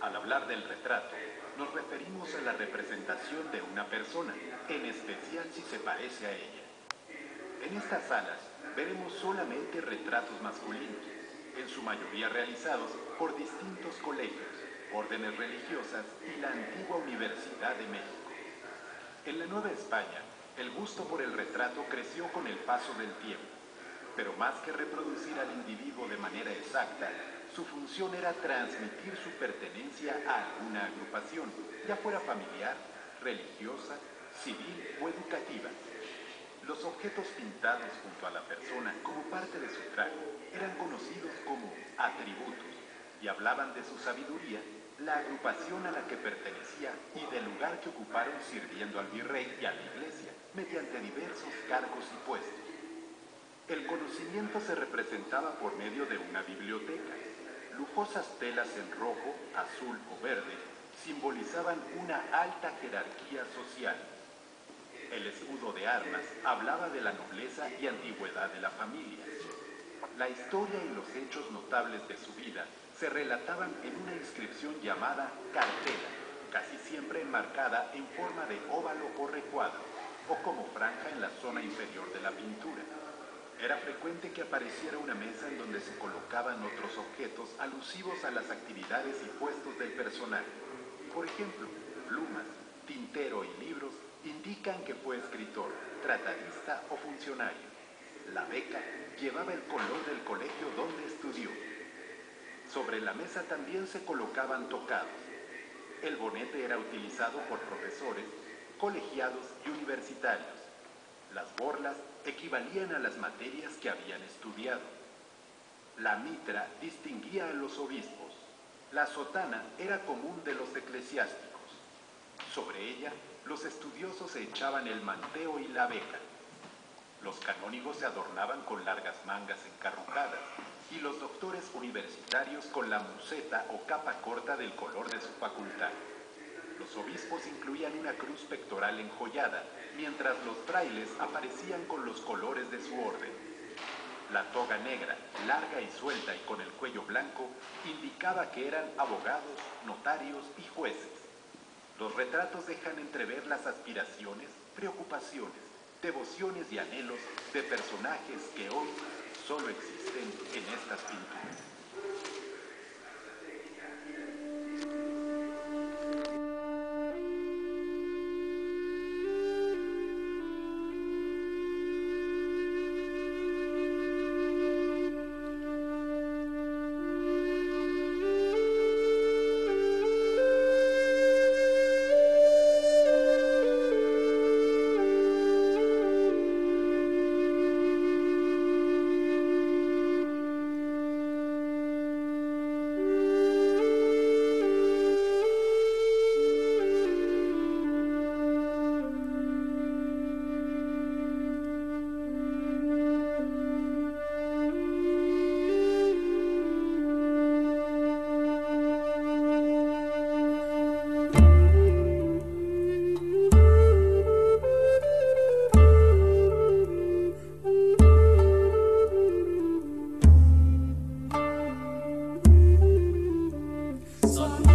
Al hablar del retrato, nos referimos a la representación de una persona, en especial si se parece a ella. En estas salas veremos solamente retratos masculinos, en su mayoría realizados por distintos colegios, órdenes religiosas y la antigua Universidad de México. En la Nueva España, el gusto por el retrato creció con el paso del tiempo, pero más que reproducir al individuo de manera exacta, su función era transmitir su pertenencia a alguna agrupación, ya fuera familiar, religiosa, civil o educativa. Los objetos pintados junto a la persona como parte de su traje eran conocidos como atributos y hablaban de su sabiduría, la agrupación a la que pertenecía y del lugar que ocuparon sirviendo al virrey y a la iglesia mediante diversos cargos y puestos. El conocimiento se representaba por medio de una biblioteca. Lujosas telas en rojo, azul o verde simbolizaban una alta jerarquía social. El escudo de armas hablaba de la nobleza y antigüedad de la familia. La historia y los hechos notables de su vida se relataban en una inscripción llamada cartela, casi siempre enmarcada en forma de óvalo o recuadro, o como franja en la zona inferior de la pintura. Era frecuente que apareciera una mesa en donde se colocaban otros objetos alusivos a las actividades y puestos del personaje. Por ejemplo, plumas, tintero y libros indican que fue escritor, tratadista o funcionario. La beca llevaba el color del colegio donde estudió. Sobre la mesa también se colocaban tocados. El bonete era utilizado por profesores, colegiados y universitarios. Las borlas equivalían a las materias que habían estudiado. La mitra distinguía a los obispos. La sotana era común de los eclesiásticos. Sobre ella, los estudiosos se echaban el manteo y la beca. Los canónigos se adornaban con largas mangas encarrucadas y los doctores universitarios con la museta o capa corta del color de su facultad. Los obispos incluían una cruz pectoral enjollada, mientras los frailes aparecían con los colores de su orden. La toga negra, larga y suelta y con el cuello blanco, indicaba que eran abogados, notarios y jueces. Los retratos dejan entrever las aspiraciones, preocupaciones, devociones y anhelos de personajes que hoy solo existen en estas pinturas. Son